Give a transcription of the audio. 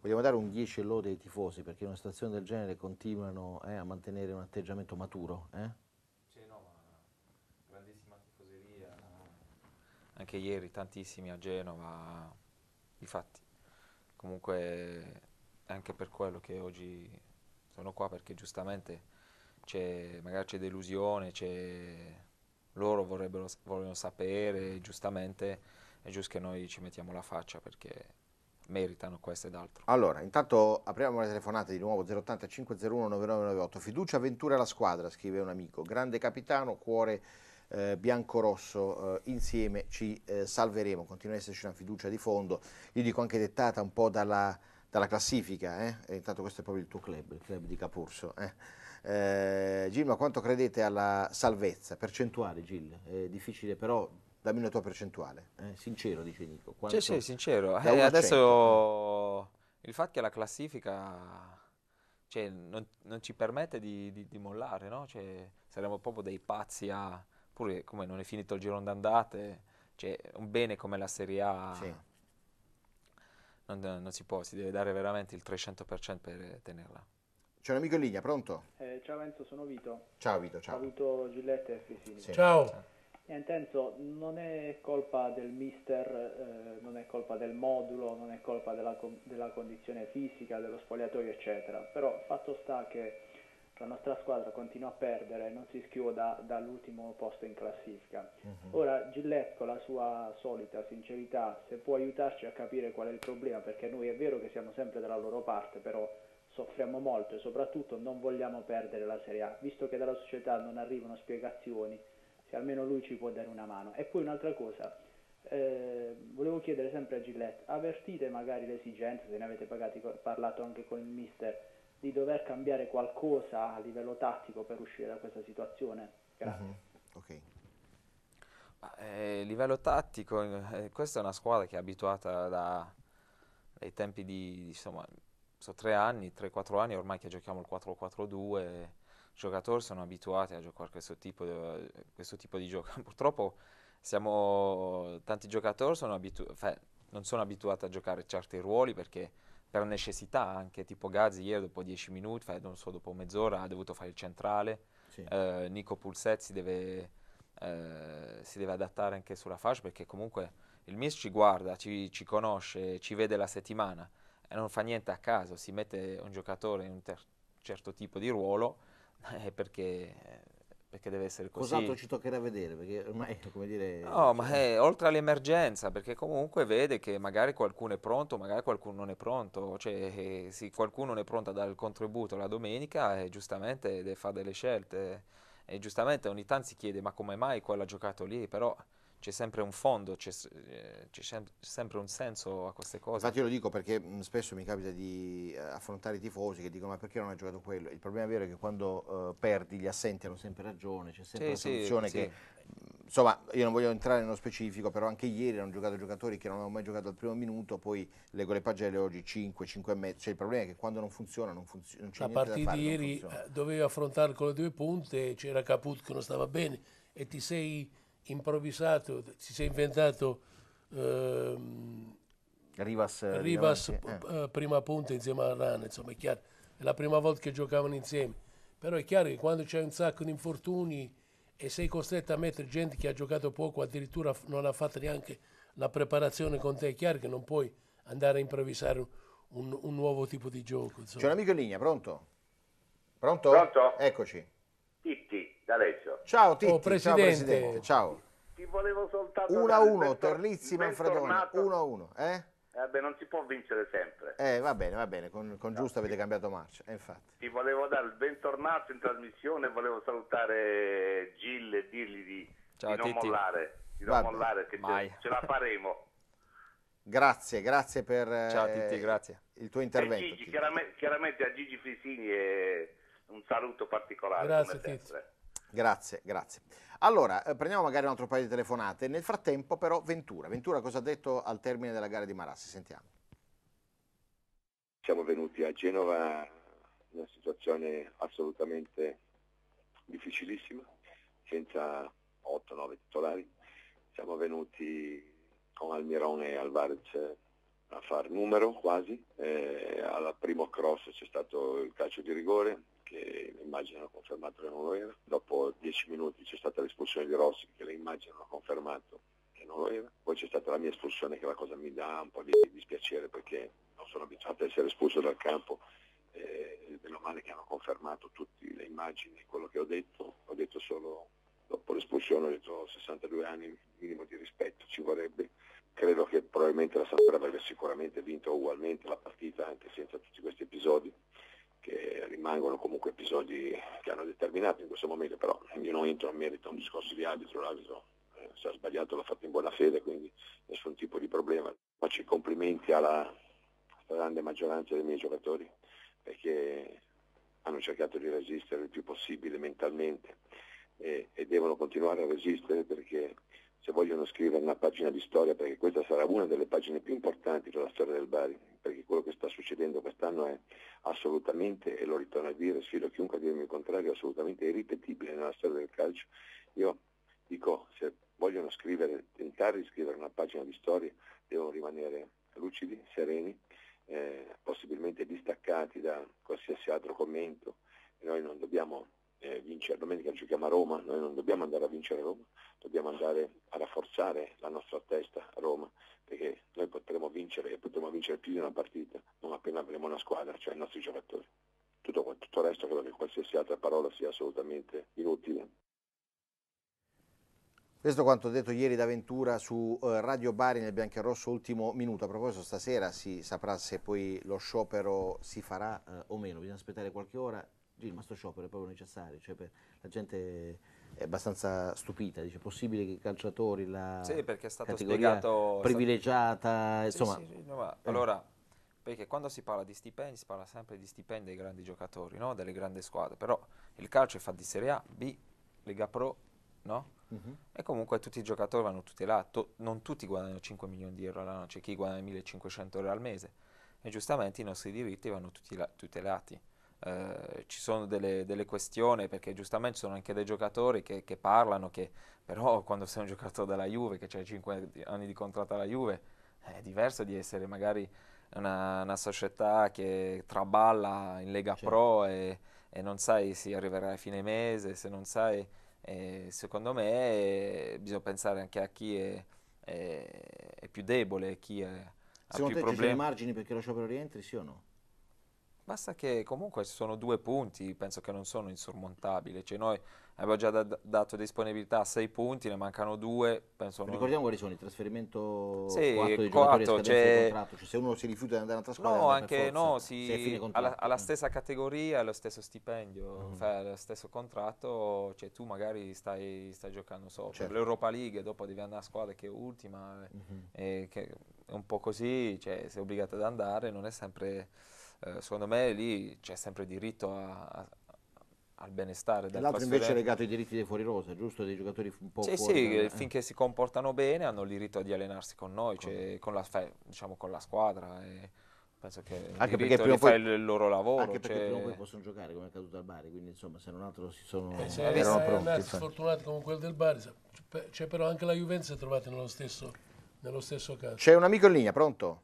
Vogliamo dare un 10 e lode ai tifosi perché in una situazione del genere continuano a mantenere un atteggiamento maturo. Sì, no, ma grandissima tifoseria. Anche ieri tantissimi a Genova, difatti. Comunque anche per quello che oggi sono qua perché giustamente magari c'è delusione, loro vogliono sapere, giustamente è giusto che noi ci mettiamo la faccia perché meritano questo ed altro. Allora, intanto apriamo le telefonate di nuovo 080 501 9998. Fiducia, Ventura alla squadra, scrive un amico. Grande capitano, cuore bianco-rosso, insieme ci salveremo. Continua ad esserci una fiducia di fondo. Io dico anche dettata un po' dalla classifica, E intanto questo è proprio il tuo club, il club di Capurso. Gil, ma quanto credete alla salvezza? Percentuale, Gil? È difficile però, dammi una tua percentuale. Sincero, dice Nico. Sì, sì, Quanto? sincero. Da 1 a 100. Adesso il fatto che la classifica non ci permette di mollare, no? Saremo proprio dei pazzi pure come non è finito il girone d'andate, un bene come la Serie Sì. A non si può, si deve dare veramente il 300% per tenerla. C'è un amico in linea, pronto? Ciao Enzo, sono Vito. Ciao Vito, ciao. Saluto Giulietta e Fesini. Sì. Ciao. Niente Enzo, non è colpa del mister, non è colpa del modulo, non è colpa della condizione fisica, dello spogliatoio eccetera, però fatto sta che la nostra squadra continua a perdere, non si schiuda dall'ultimo posto in classifica. Ora Gillette con la sua solita sincerità, se può aiutarci a capire qual è il problema, perché noi è vero che siamo sempre dalla loro parte, però soffriamo molto e soprattutto non vogliamo perdere la Serie A, visto che dalla società non arrivano spiegazioni, se almeno lui ci può dare una mano. E poi un'altra cosa, volevo chiedere sempre a Gillette, avvertite magari l'esigenza, se ne avete parlato anche con il mister, di dover cambiare qualcosa a livello tattico per uscire da questa situazione? Grazie. Ok. A livello tattico, questa è una squadra che è abituata dai tempi insomma, sono 3 anni, 3-4 anni ormai che giochiamo il 4-4-2, i giocatori sono abituati a giocare questo tipo di gioco. Purtroppo tanti giocatori non sono abituati a giocare certi ruoli perché per necessità anche, tipo Gazzi ieri dopo 10 minuti, non so, dopo mezz'ora ha dovuto fare il centrale, Sì. Nico Pulset si deve adattare anche sulla fascia perché comunque il Miss ci guarda, ci conosce, ci vede la settimana e non fa niente a caso, si mette un giocatore in un certo tipo di ruolo perché deve essere Cos'altro così. ci toccherà vedere? Perché ormai, come dire... No, ma è oltre all'emergenza, perché comunque vede che magari qualcuno è pronto, magari qualcuno non è pronto, se qualcuno non è pronto a dare il contributo la domenica, giustamente deve fare delle scelte. E giustamente ogni tanto si chiede, ma come mai quello ha giocato lì? Però c'è sempre un fondo, c'è sempre un senso a queste cose. Infatti io lo dico perché spesso mi capita di affrontare i tifosi che dicono ma perché non hai giocato quello? Il problema vero è che quando perdi gli assenti hanno sempre ragione, c'è sempre Sì, la sì, soluzione che... sì. Insomma, io non voglio entrare nello specifico, però anche ieri hanno giocato giocatori che non hanno mai giocato al primo minuto, poi leggo le pagelle oggi 5, 5 e mezzo. Cioè il problema è che quando non funziona, non c'è La niente da partita fare, di non ieri funziona. dovevi affrontare con le 2 punte, c'era Caput che non stava bene e ti sei improvvisato, ti sei inventato Rivas di Rivas davanti, prima punta insieme a Rana, insomma è chiaro, è la prima volta che giocavano insieme, però è chiaro che quando c'è un sacco di infortuni e sei costretto a mettere gente che ha giocato poco, addirittura non ha fatto neanche la preparazione con te, è chiaro che non puoi andare a improvvisare un nuovo tipo di gioco. C'è un Insomma. amico in linea, pronto? Pronto? Pronto? Eccoci. Titti, d'Alessio. Ciao Oh, Titti, ciao Presidente, Presidente, ciao. Ti volevo soltanto 1 a dare il 1, Terlizzi Manfredonia, bentornato. 1 a 1, Beh, non si può vincere sempre. Va bene, con Giusto avete cambiato marcia, infatti. Ti volevo dare il bentornato in trasmissione, volevo salutare Gil e dirgli di Ciao, non Titti. mollare, Va bene. che Mai. ce la faremo. Grazie per Ciao Titti, grazie. il tuo E intervento. Gigi, Titti. chiaramente a Gigi Fisini un saluto particolare, Grazie, come Titti. sempre. Grazie. Allora, prendiamo magari un altro paio di telefonate. Nel frattempo però Ventura. Ventura cosa ha detto al termine della gara di Marassi? Sentiamo. Siamo venuti a Genova in una situazione assolutamente difficilissima, senza 8-9 titolari. Siamo venuti con Almirón e Alvarez a far numero quasi. Al primo cross c'è stato il calcio di rigore, che le immagini hanno confermato che non lo era. Dopo 10 minuti c'è stata l'espulsione di Rossi, che le immagini hanno confermato che non lo era. Poi c'è stata la mia espulsione, che è la cosa mi dà un po' di dispiacere, perché non sono abituato a essere espulso dal campo. Meno male che hanno confermato tutte le immagini, quello che ho detto solo dopo l'espulsione, ho detto 62 anni, minimo di rispetto ci vorrebbe. Credo che probabilmente la Sampdoria avrebbe sicuramente vinto ugualmente la partita anche senza tutti questi episodi, che rimangono comunque episodi che hanno determinato in questo momento, però io non entro a merito a un discorso di arbitro, l'arbitro se ha sbagliato l'ha fatto in buona fede, quindi nessun tipo di problema. Faccio i complimenti alla grande maggioranza dei miei giocatori, perché hanno cercato di resistere il più possibile mentalmente e devono continuare a resistere, perché se vogliono scrivere una pagina di storia, perché questa sarà una delle pagine più importanti della storia del Bari, perché quello che sta succedendo quest'anno è assolutamente, e lo ritorno a dire, sfido chiunque a dirmi il contrario, assolutamente irripetibile nella storia del calcio. Io dico, se vogliono scrivere, tentare di scrivere una pagina di storia, devono rimanere lucidi, sereni, possibilmente distaccati da qualsiasi altro commento. E noi non dobbiamo vincere, domenica giochiamo a Roma, noi non dobbiamo andare a vincere a Roma, dobbiamo andare a rafforzare la nostra testa a Roma, perché noi potremo vincere più di una partita non appena avremo una squadra, cioè i nostri giocatori. Tutto il resto credo che qualsiasi altra parola sia assolutamente inutile. Questo quanto detto ieri da Ventura su Radio Bari nel Biancarosso Ultimo Minuto. A proposito, stasera si saprà se poi lo sciopero si farà o meno, bisogna aspettare qualche ora. Ma sto sciopero è proprio necessario, cioè la gente è abbastanza stupita, dice possibile che i calciatori, la Sì, perché è stato categoria spiegato privilegiata, insomma. Sì, no, ma allora, perché quando si parla di stipendi si parla sempre di stipendi dei grandi giocatori, no? Delle grandi squadre, però il calcio è fatto di Serie A, B, Lega Pro, no? E comunque tutti i giocatori vanno tutelati, non tutti guadagnano 5 milioni di euro all'anno, c'è chi guadagna 1500 euro al mese, e giustamente i nostri diritti vanno tutelati. Ci sono delle questioni, perché giustamente ci sono anche dei giocatori che parlano, che però quando sei un giocatore della Juve, che c'hai 5 anni di contratto alla Juve, è diverso di essere magari una società che traballa in Lega Certo. Pro e non sai se arriverà a fine mese, se non sai, secondo me bisogna pensare anche a chi è più debole, chi ha Secondo più te ci sono i problemi. margini perché lo sciopero rientri, sì o no? Basta che comunque ci sono 2 punti, penso che non sono insormontabili. Cioè noi abbiamo già dato disponibilità a 6 punti, ne mancano 2, penso non... Ricordiamo quali sono il trasferimento Sì, coatto dei giocatori a coatto, scadenza di c'è... contratto, cioè se uno si rifiuta di andare in un'altra squadra No, andare per anche forza, no, se è fine contratto. alla stessa categoria, allo stesso stipendio, fai lo stesso contratto, cioè tu magari stai giocando sopra. Certo. L'Europa League, dopo devi andare a squadra che è ultima, che è un po' così, cioè sei obbligato ad andare, non è sempre... secondo me lì c'è sempre diritto al benestare E del l'altro invece è trasferente. legato ai diritti dei fuori rosa, giusto? Dei giocatori un po' Sì, fuori sì, finché si comportano bene hanno il diritto di allenarsi con noi, cioè diciamo con la squadra. E penso che il Anche perché diritto prima di o poi, fare il loro lavoro. anche perché prima o poi Cioè... possono giocare come è accaduto al Bari, quindi insomma se non altro Se erano è pronti. andati Infatti. sfortunati come quello del Bari, c'è però anche la Juventus è trovata nello stesso caso. C'è un amico in linea, pronto?